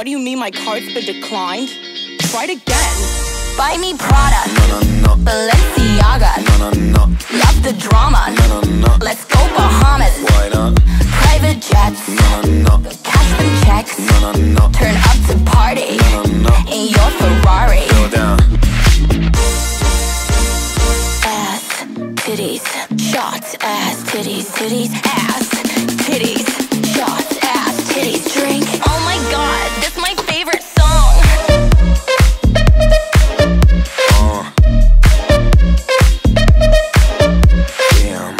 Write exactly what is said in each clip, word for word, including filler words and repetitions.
What do you mean my card's been declined? Try it again. Buy me Prada, No, no, no. Balenciaga. No, no, no. Love the drama. No, no, no. Let's go Bahamas. Why not? Private jets. No, no, no. Cash them checks. No, no, no. Turn up to party No, no, no. in your Ferrari. Go down. Ass, titties, shots, ass, titties, titties, ass, titties, shots, ass, titties, drink. Oh my god, this is my favorite song. Uh. Damn.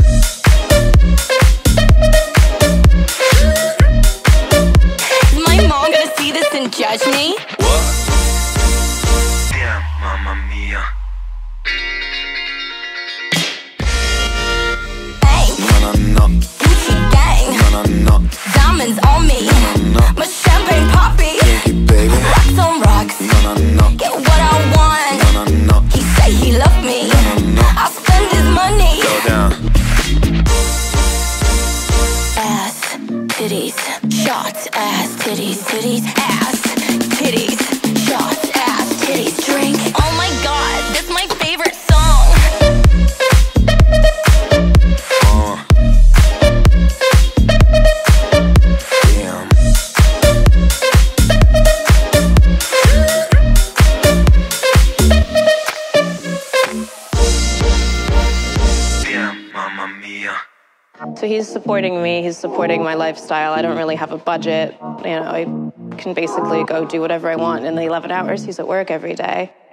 Is my mom gonna see this and judge me? What? Damn, mamma mia. Bang, No, no, no. Gucci gang, No, no, no. diamonds on me. No, no. My champagne poppy, Thank you, baby. rocks on rocks. No, no, no. Get what I want. No, no, no. He say he love me. No, no. I'll spend his money. Go down. Ass, titties, shots, ass, titties, titties, ass, titties, shots, ass, titties, drink. Oh my god, this is my favorite song. Uh. Damn. Damn, mamma mia. So he's supporting me, he's supporting my lifestyle. I don't really have a budget. You know, I can basically go do whatever I want in the eleven hours he's at work every day.